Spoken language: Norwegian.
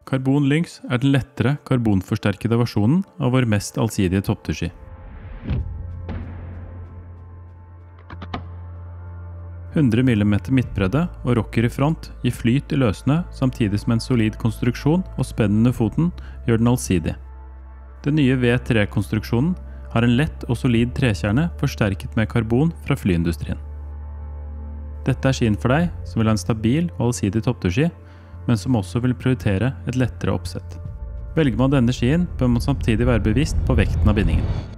Carbon Lynx er den lettere, karbonforsterkede versjonen av vår mest allsidige topptursski. «100 mm midtbredde og rocker i front gir flyt i løsene samtidig som en solid konstruksjon og spenn under foten gjør den allsidig. Den nye V3-konstruksjonen har en lett og solid trekjerne forsterket med karbon fra flyindustrien. Dette er skien for deg som vil ha en stabil og allsidig toppturski, men som også vil prioritere et lettere oppsett. Velger man denne skien, bør man samtidig være bevisst på vekten av bindingen.